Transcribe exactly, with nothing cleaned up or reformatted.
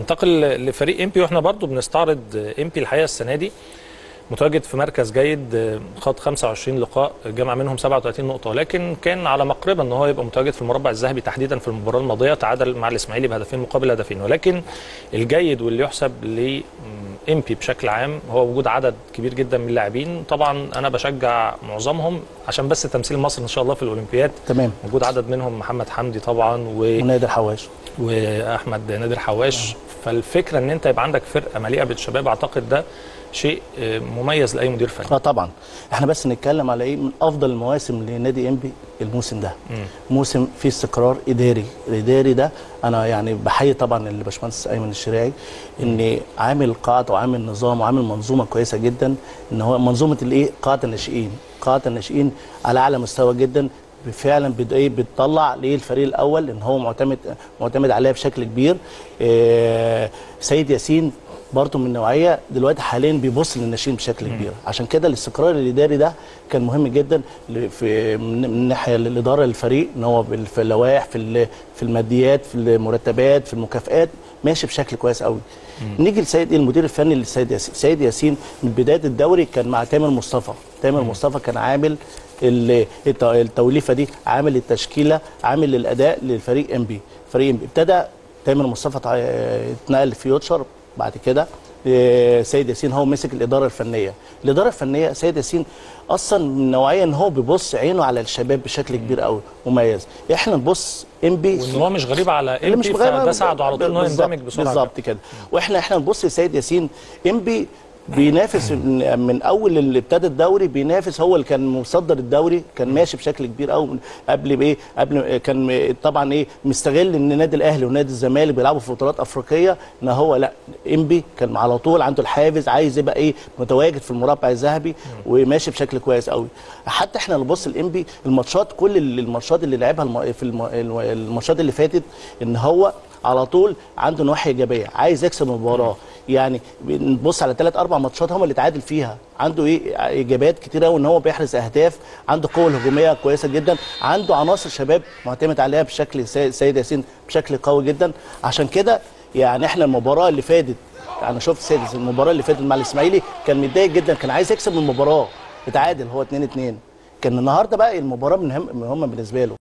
ننتقل لفريق امبي، واحنا برضو بنستعرض امبي الحقيقه السنه دي متواجد في مركز جيد، خاض خمسة وعشرين لقاء جمع منهم سبعة وثلاثين نقطه، ولكن كان على مقربه ان هو يبقى متواجد في المربع الذهبي تحديدا. في المباراه الماضيه تعادل مع الاسماعيلي بهدفين مقابل هدفين، ولكن الجيد واللي يحسب لامبي بشكل عام هو وجود عدد كبير جدا من اللاعبين. طبعا انا بشجع معظمهم عشان بس تمثيل مصر ان شاء الله في الاولمبياد. تمام. وجود عدد منهم محمد حمدي طبعا و... ونادر حواش واحمد نادر حواش. آه. فالفكره ان انت يبقى عندك فرقه مليئه بالشباب، اعتقد ده شيء مميز لاي مدير فني. اه طبعا. احنا بس نتكلم على ايه من افضل المواسم لنادي انبي الموسم ده. مم. موسم فيه استقرار اداري. الاداري ده انا يعني بحيي طبعا الباشمهندس ايمن الشراعي ان عامل قاعده وعامل نظام وعامل منظومه كويسه جدا، ان هو منظومه الايه قاعده الناشئين. قاعده الناشئين على اعلى مستوى جدا، فعلا ايه بتطلع ليه الفريق الاول ان هو معتمد معتمد عليها بشكل كبير. إيه سيد ياسين برضه من النوعيه دلوقتي حاليا بيبص للناشئين بشكل كبير، عشان كده الاستقرار الاداري ده كان مهم جدا في من الناحيه الاداره للفريق، ان هو في اللوائح في في الماديات في المرتبات في المكافئات ماشي بشكل كويس قوي. مم. نيجي لسيد المدير الفني للسيد ياسين. سيد ياسين من بدايه الدوري كان مع تامر مصطفى. تامر مم. مصطفى كان عامل التوليفه دي، عامل التشكيله، عامل الاداء للفريق انبي. فريق انبي ابتدى تامر مصطفى اتنقل لفيوتشر، بعد كده سيد ياسين هو مسك الاداره الفنيه. الاداره الفنيه سيد ياسين اصلا من نوعيه ان هو بيبص عينه على الشباب بشكل كبير قوي مميز. احنا نبص انبي وان هو مش غريب على انبي، فده ساعده على طول ان هو يندمج بسرعه. بالظبط كده. واحنا احنا نبص لسيد ياسين. انبي بينافس من اول اللي ابتدى الدوري، بينافس، هو اللي كان مصدر الدوري، كان ماشي بشكل كبير قوي قبل بايه قبل كان طبعا ايه مستغل ان النادي الاهلي ونادي الزمالك بيلعبوا في بطولات افريقيه، ان هو لا انبي كان على طول عنده الحافز، عايز يبقى ايه متواجد في المربع الذهبي وماشي بشكل كويس قوي. حتى احنا نبص لانبي الماتشات، كل الماتشات اللي لعبها في الماتشات اللي فاتت، ان هو على طول عنده نواحي ايجابيه، عايز يكسب المباراه. يعني نبص على ثلاث اربع ماتشات هم اللي تعادل فيها، عنده ايه ايجابيات كتير قوي، ان هو بيحرز اهداف، عنده قوه هجوميه كويسه جدا، عنده عناصر شباب معتمد عليها بشكل سيد ياسين بشكل قوي جدا. عشان كده يعني احنا المباراه اللي فاتت، انا شفت سيد ياسين المباراه اللي فاتت مع الاسماعيلي كان متضايق جدا، كان عايز يكسب المباراه، اتعادل هو اتنين اتنين. كان النهارده بقى المباراه مهمه بالنسبه له.